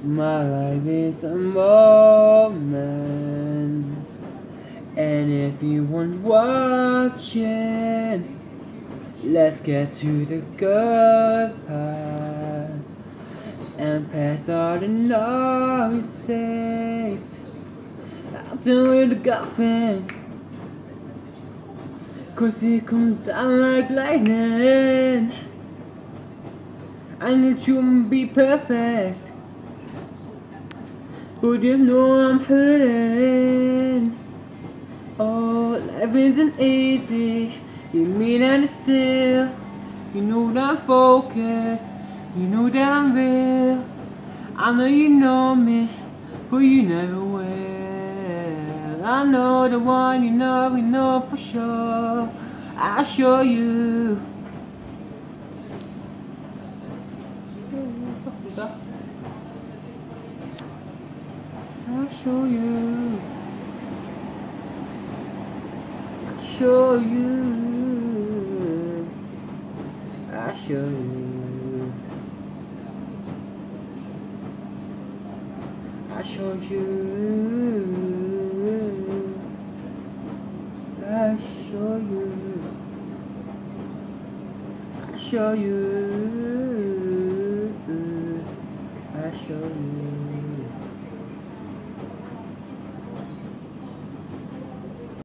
My life is a moment, and if you want watching, let's get to the good part and past all the noises. I'll do the golfing, 'cause it comes down like lightning. I need you to be perfect, but you know I'm hurting. Oh, life isn't easy, you mean and still. You know that I'm focused, you know that I'm real. I know you know me, but you never will. I know the one you know for sure. I'll show you. I'll show you. I'll show you. I'll show you. I'll show you. I'll show you. I'll show you. I'll show you.